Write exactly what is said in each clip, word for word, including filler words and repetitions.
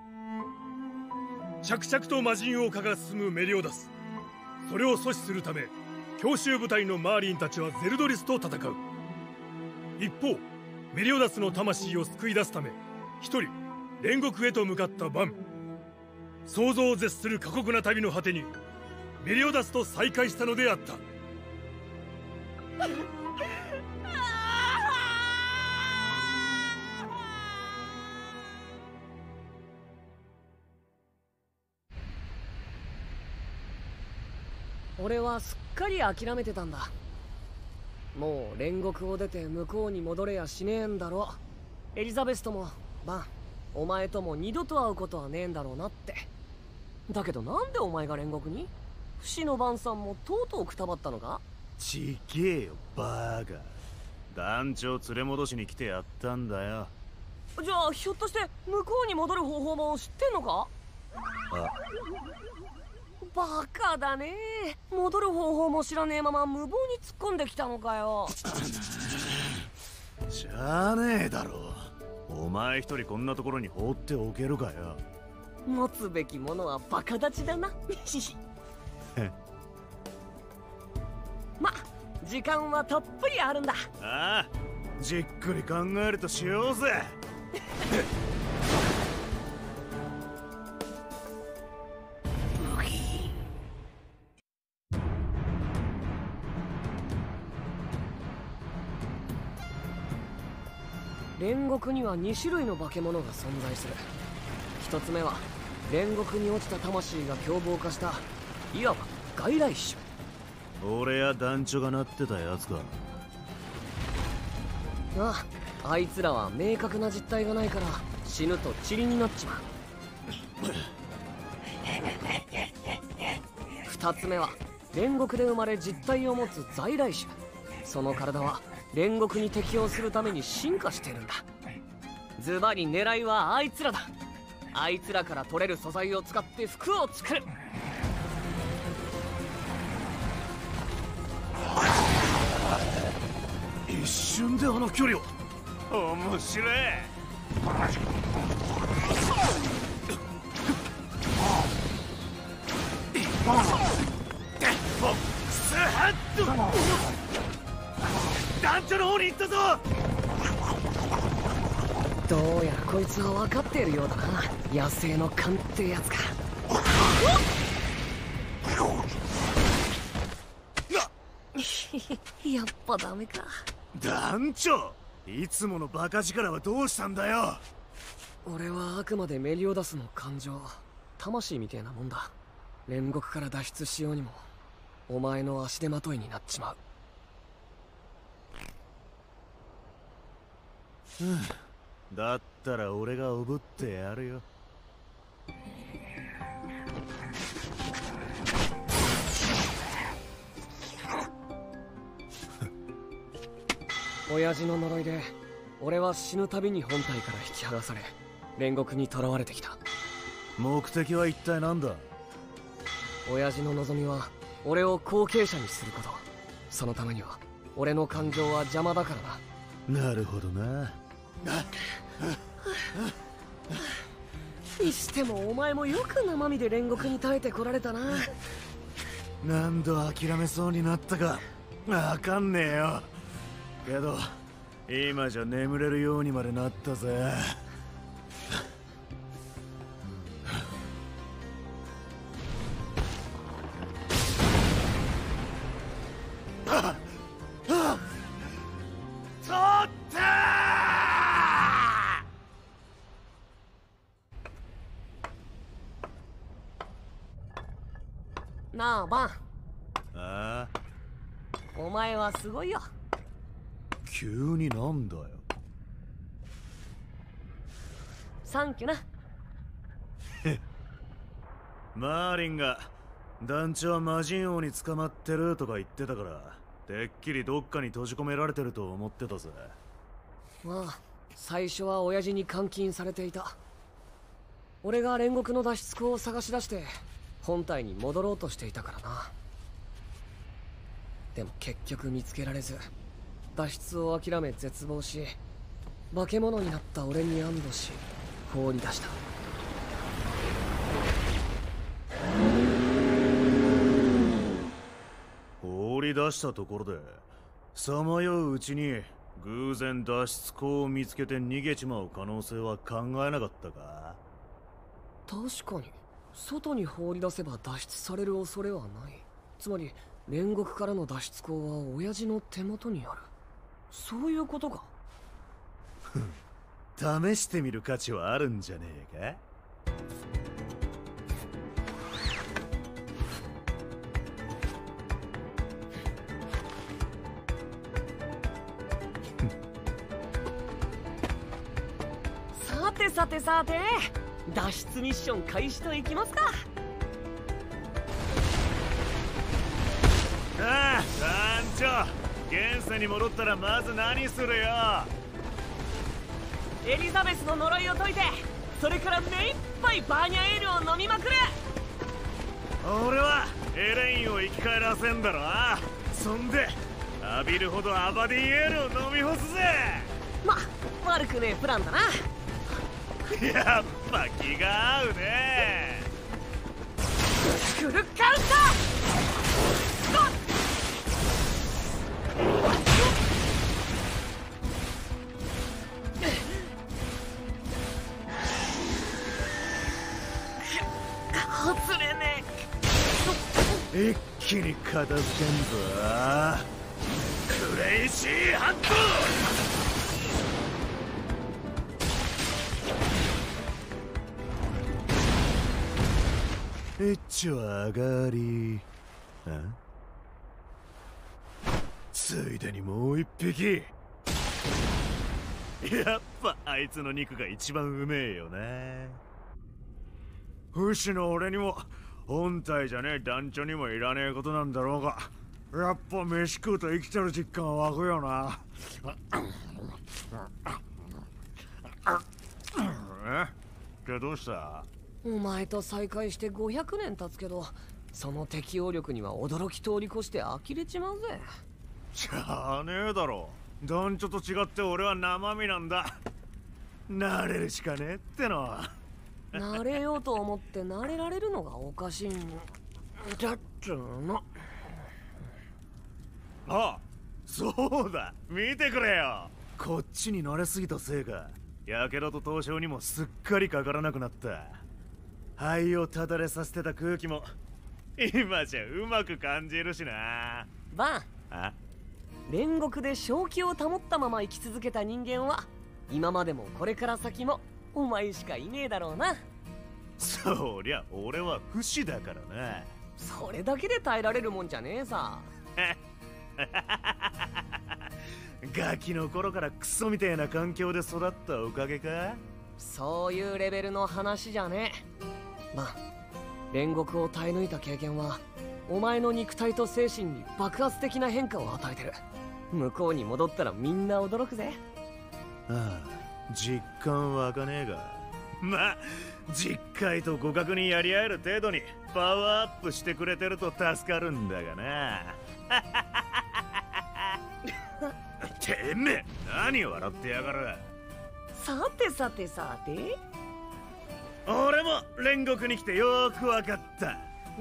着々と魔人王化が進むメリオダス。それを阻止するため強襲部隊のマーリンたちはゼルドリスと戦う。一方メリオダスの魂を救い出すため一人煉獄へと向かったバン。想像を絶する過酷な旅の果てにメリオダスと再会したのであった。 俺はすっかり諦めてたんだ。もう煉獄を出て向こうに戻れやしねえんだろ。エリザベスともバン、お前とも二度と会うことはねえんだろうなって。だけどなんでお前が煉獄に？不死のバンさんもとうとうくたばったのか？ ちげえよバーカ。団長連れ戻しに来てやったんだよ。 じゃあひょっとして向こうに戻る方法も知ってんのか？ あ、 バカだね。戻る方法も知らねえまま無謀に突っ込んできたのかよ。 しゃあねえだろ。お前一人こんなところに放っておけるかよ。 持つべきものはバカ立ちだな。ま、時間はたっぷりあるんだ。 ああ、じっくり考えるとしようぜ。 煉獄にはに種類の化け物が存在する。一つ目は煉獄に落ちた魂が凶暴化したいわば外来種。 俺や団長がなってたやつか。 ああ、あいつらは明確な実体がないから死ぬと塵になっちまう。二つ目は煉獄で生まれ実体を持つ在来種。その体は煉獄に適応するために進化してるんだ。ズバリ狙いはあいつらだ。あいつらから取れる素材を使って服を作る。 一瞬であの距離を。面白い。スハッと団長の方に行ったぞ。 どうやらこいつは分かっているようだな。野生の勘ってやつか。やっぱダメか。 団長、いつものバカ力はどうしたんだよ。 俺はあくまでメリオダスの感情、魂みてえなもんだ。煉獄から脱出しようにもお前の足手まといになっちまう。 だったら俺がおぶってやるよ。 親父の呪いで俺は死ぬたびに本体から引き剥がされ煉獄に囚われてきた。 目的は一体何だ？ 親父の望みは俺を後継者にすること。そのためには俺の感情は邪魔だからな。 なるほどな。 にしてもお前もよく生身で煉獄に耐えてこられたな。 何度諦めそうになったかわかんねえよ。けど今じゃ眠れるようにまでなったぜ。 なあバン。 ああ、 お前はすごいよ。 急になんだよ。 サンキュな。 マーリンが団長は魔人王に捕まってるとか言ってたからてっきりどっかに閉じ込められてると思ってたぜ。 まあ最初は親父に監禁されていた。俺が煉獄の脱出口を探し出して本体に戻ろうとしていたからな。でも結局見つけられず脱出を諦め絶望し化け物になった俺に安堵し放り出した。 り出したところでさまよううちに偶然脱出口を見つけて逃げちまう可能性は考えなかったか？ 確かに外に放り出せば脱出される恐れはない。つまり煉獄からの脱出口は親父の手元にある。そういうことか。 試してみる価値はあるんじゃねえか？ さてさてさて、脱出ミッション開始といきますか。 ああ、団長、現世に戻ったらまず何するよ？ エリザベスの呪いを解いて、それから目いっぱいバーニャエールを飲みまくる。 俺はエレインを生き返らせんだろ。そんで浴びるほどアバディエールを飲み干すぜ。 ま、悪くねえプランだな。 やっぱ気が合うね。 フルカウンター。外れねえ。一気に片付けんぞ。クレイジーハント。エッチは上がり。あ？ついでにもう一匹。やっぱあいつの肉が一番うめえよな。不死の俺にも本体じゃねえ団長にもいらねえことなんだろうが、やっぱ飯食うと生きてる実感湧くよな。え？ってどうした？ お前と再会してごひゃくねん経つけど、その適応力には驚き通り越して呆れちまうぜ。 じゃあねえだろ。団長と違って俺は生身なんだ。慣れるしかねえっての。 慣れようと思って慣れられるのがおかしいんだっつうの。 あ、そうだ、見てくれよ。こっちに慣れすぎたせいか、やけどと凍傷にもすっかりかからなくなった。肺をただれさせてた空気も今じゃうまく感じるしな。 バン、 あ？ 煉獄で正気を保ったまま生き続けた人間は今までもこれから先もお前しかいねえだろうな。 そりゃ俺は不死だからな。 それだけで耐えられるもんじゃねえさ。 ガキの頃からクソみたいな環境で育ったおかげか？ そういうレベルの話じゃねえ。まあ、煉獄を耐え抜いた経験はお前の肉体と精神に爆発的な変化を与えてる。向こうに戻ったらみんな驚くぜ。 ああ、実感湧かねえが、まあ実界と互角にやり合える程度にパワーアップしてくれてると助かるんだがな。てめえ何笑ってやがる。 さてさてさて、 俺も煉獄に来てよーく分かった。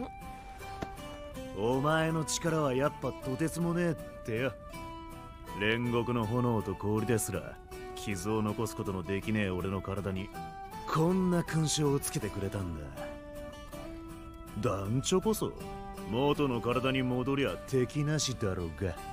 お前の力はやっぱとてつもねえってよ。煉獄の炎と氷ですら傷を残すことのできねえ俺の体にこんな勲章をつけてくれたんだ。団長こそ元の体に戻りゃ敵なしだろうが。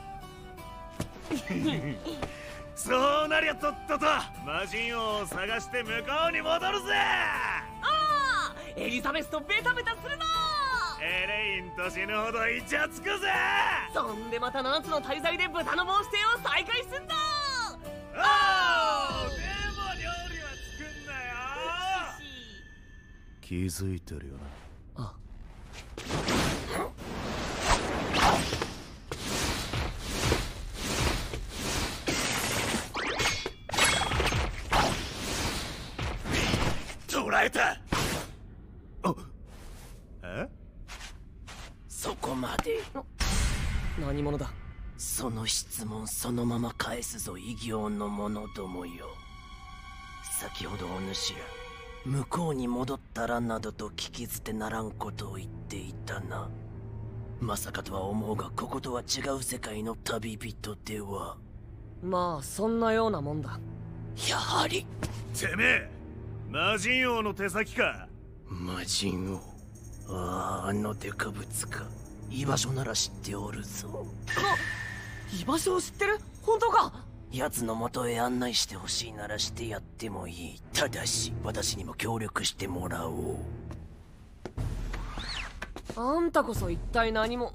そうなりゃとっとと魔人王を探して向こうに戻るぜ。 ああ、エリザベスとベタベタするな。 エレインと死ぬほどイチャつくぜ。 そんでまたななつの大罪で豚の申し出を再開すんだ。 おお、でも料理は作んなよ。気づいてるよな。 あ、 捕らえた。あ、え？ そこまで。 何者だ。 その質問そのまま返すぞ、異形の者どもよ。先ほどお主ら向こうに戻ったらなどと聞き捨てならんことを言っていたな。 まさかとは思うが、こことは違う世界の旅人では。 まあそんなようなもんだ。 やはりてめえ魔人王の手先か。 魔人王。ああ、あのデカブツか。居場所なら知っておるぞ。 居場所を知ってる？本当か？ 奴の元へ案内してほしいならしてやってもいい。ただし私にも協力してもらおう。 あんたこそ一体何も。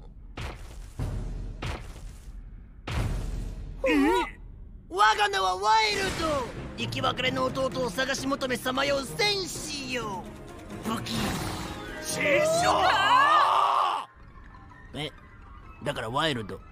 我が名はワイルド。生き別れの弟を探し求めさまよう戦士よ。武器師匠。え、だからワイルド。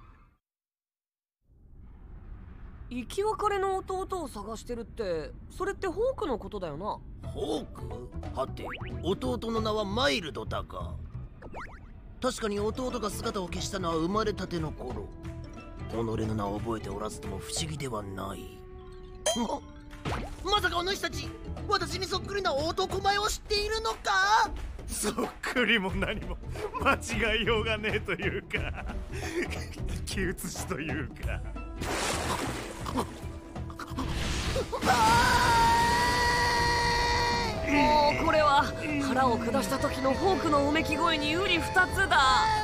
生き別れの弟を探してるって、それってホークのことだよな。 ホーク？はて、弟の名はマイルドだが。確かに弟が姿を消したのは生まれたての頃。己の名を覚えておらずとも不思議ではない。ま、まさかお主たち、私にそっくりな男前を知っているのか？ そっくりも何も間違いようがねえというか生き写しというか。 もうこれは腹を下した時のホークのうめき声に瓜二つだ。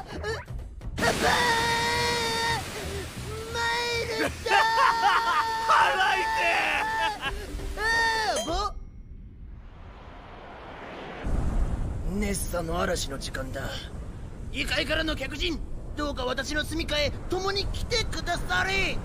腹痛え。ネッサの嵐の時間だ。異界からの客人、どうか私の住みかへ共に来てくだされ。 へ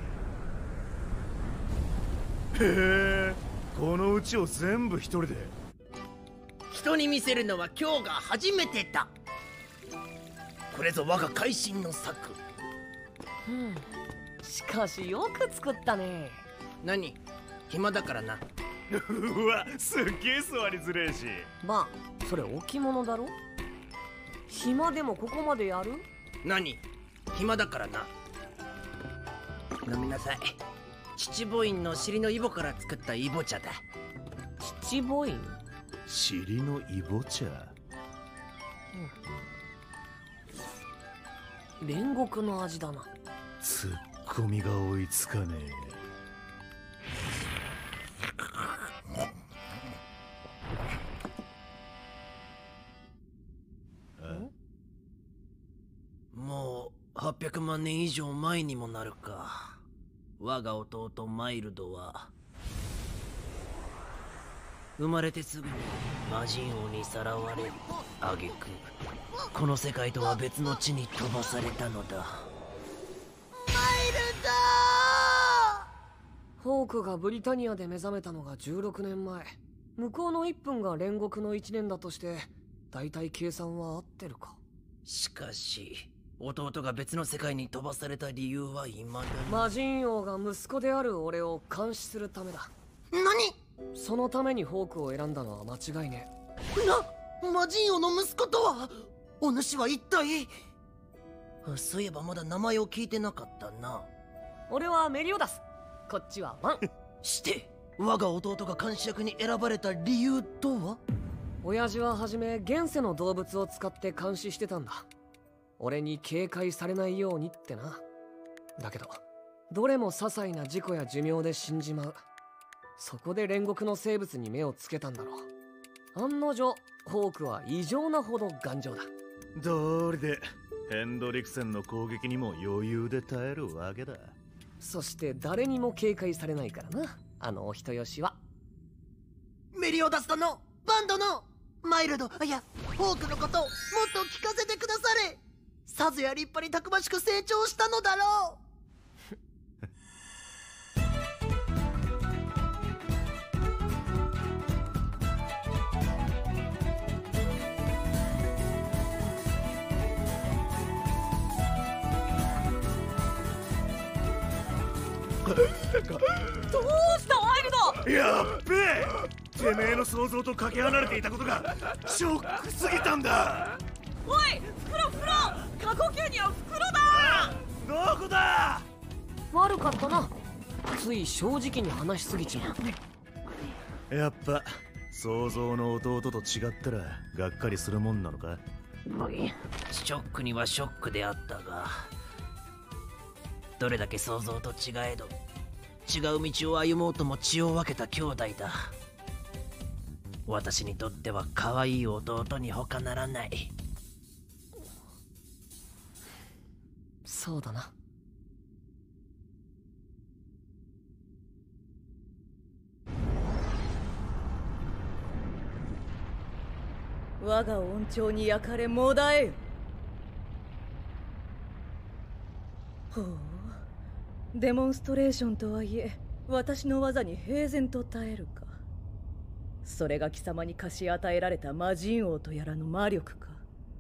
え、このうちを全部一人で。 人に見せるのは今日が初めてだ。これぞ我が会心の作。 うん、しかしよく作ったね。 何？暇だからな。 うわ、すっげえ座りづれえし。 まあそれ置物だろ。暇でもここまでやる？ 何？暇だからな。飲みなさい。父母院の尻のイボから作ったイボ茶だ。 父母院？ 尻のイボ茶。 うん、煉獄の味だな。 ツッコミが追いつかねえ。 もうはっぴゃくまん年以上前にもなるか。我が弟マイルドは生まれてすぐに魔人王にさらわれ、挙句この世界とは別の地に飛ばされたのだ。マイルド！ホークがブリタニアで目覚めたのがじゅうろくねんまえ。向こうのいっぷんが煉獄のいちねんだとして、だいたい計算は合ってるか。 しかし弟が別の世界に飛ばされた理由は未だに。 魔人王が息子である俺を監視するためだ。 何？ そのためにホークを選んだのは間違いねえ。な、魔人王の息子とは？お主は一体？そういえばまだ名前を聞いてなかったな。 俺はメリオダス、こっちはワン。 して我が弟が監視役に選ばれた理由とは？ 親父ははじめ現世の動物を使って監視してたんだ。俺に警戒されないようにってな。だけどどれも些細な事故や寿命で死んじまう。そこで煉獄の生物に目をつけたんだろう。案の定ホークは異常なほど頑丈だ。 道理でヘンドリクセンの攻撃にも余裕で耐えるわけだ。 そして誰にも警戒されないからな、あのお人よしは。 メリオダス殿、バンドのマイルド、いやホークのこともっと聞かせてくだされ。さぞや立派にたくましく成長したのだろう。 どうしたワイルド！ やっべえ、てめえの想像とかけ離れていたことがショックすぎたんだ。 おい袋袋、過呼吸には袋だ。 どこだ？ 悪かったな、つい正直に話しすぎちまう。 やっぱ想像の弟と違ったらがっかりするもんなのか？ ショックにはショックであったが、どれだけ想像と違えど違う道を歩もうとも血を分けた兄弟だ。私にとっては可愛い弟に他ならない。 そうだな。 我が恩寵に焼かれもだえよ。ほう、デモンストレーションとはいえ私の技に平然と耐えるか。それが貴様に貸し与えられた魔人王とやらの魔力か。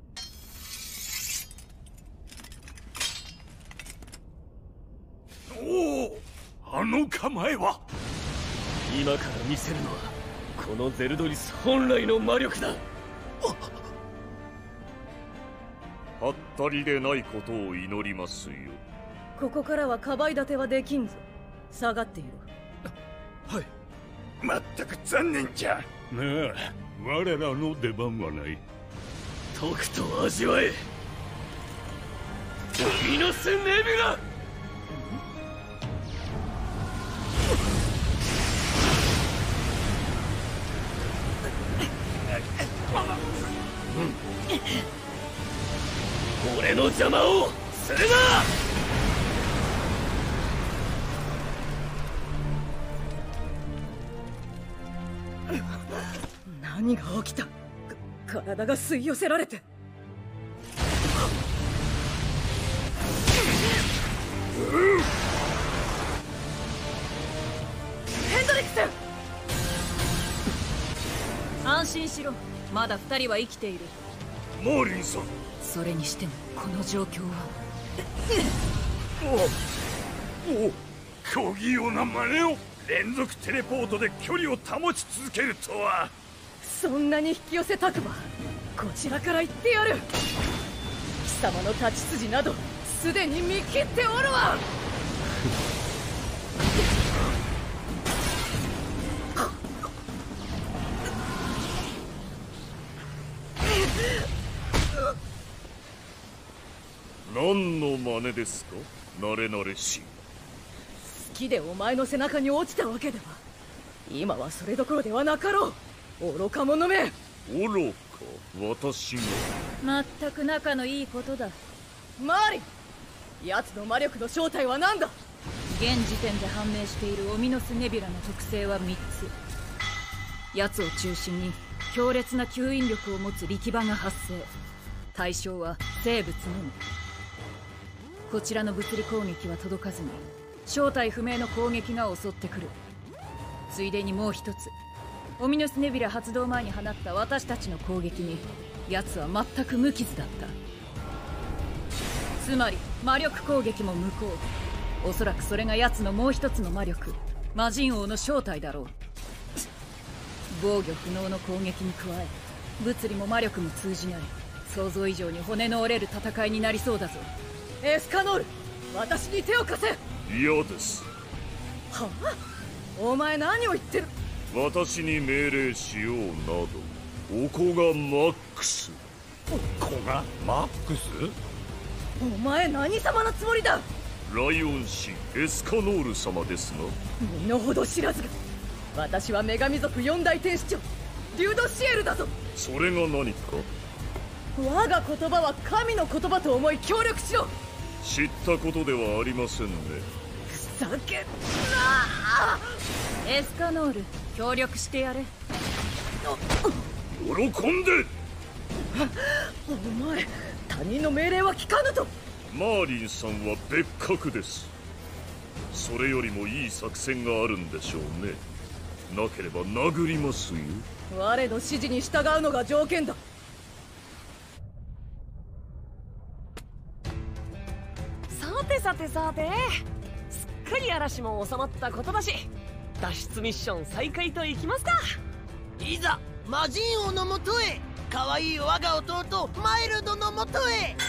おお、あの構えは。 今から見せるのはこのゼルドリス本来の魔力だ。 はったりでないことを祈りますよ。 ここからはかばい立てはできんぞ。下がっていろ。 はい。まったく残念じゃ。なあ、我らの出番はない。 とくと味わえ、海のスネビュラ。俺の邪魔をするな。 何が起きた？か体が吸い寄せられて。ヘンドリックス！安心しろ、まだ二人は生きている。 マーリンさん。 それにしてもこの状況は。 おお、小器用な真似を。連続テレポートで距離を保ち続けるとは。 そんなに引き寄せたくばこちらから言ってやる。貴様の立ち筋などすでに見切っておるわ。 何の真似ですか、慣れ慣れしい。 好きでお前の背中に落ちたわけでは。今はそれどころではなかろう。愚か者め。 愚か、私が。 まったく仲のいいことだ。マーリン、奴の魔力の正体は何だ？現時点で判明しているオミノスネビュラの特性はみっつ。奴を中心に強烈な吸引力を持つ力場が発生。対象は生物のみ。こちらの物理攻撃は届かずに正体不明の攻撃が襲ってくる。ついでにもう一つ、オミノスネビュラ発動前に放った私たちの攻撃に奴は全く無傷だった。つまり魔力攻撃も無効。おそらくそれが奴のもう一つの魔力、魔人王の正体だろう。防御不能の攻撃に加え物理も魔力も通じない、想像以上に骨の折れる戦いになりそうだぞ。エスカノール、私に手を貸せ。 嫌です。 はあ？お前何を言ってる？ 私に命令しようなど、おこがマックス。 おこがマックス？ お前何様のつもりだ？ ライオン氏エスカノール様ですが。 身の程知らずが。私は女神族四大天使長リュードシエルだぞ。それが何か？ 我が言葉は神の言葉と思い協力しろ。 知ったことではありませんね。 ふざけんな。エスカノール、協力してやれ。 喜んで。 お前、他人の命令は聞かぬと。 マーリンさんは別格です。それよりもいい作戦があるんでしょうね。なければ殴りますよ。 我の指示に従うのが条件だ。 さてさてさて、すっかり嵐も収まったことだし、脱出ミッション再開といきますか。 いざ魔人王のもとへ、可愛い我が弟マイルドのもとへ。